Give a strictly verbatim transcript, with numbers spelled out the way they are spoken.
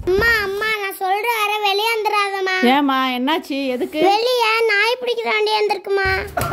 அம்மா அம்மா நான் சொல்ற வர வெளியே வந்துடாதம்மா. ஏமா என்னாச்சு? எதுக்கு? வெளியே நாய் பிடிக்கிற வண்டி வந்திருக்குமா?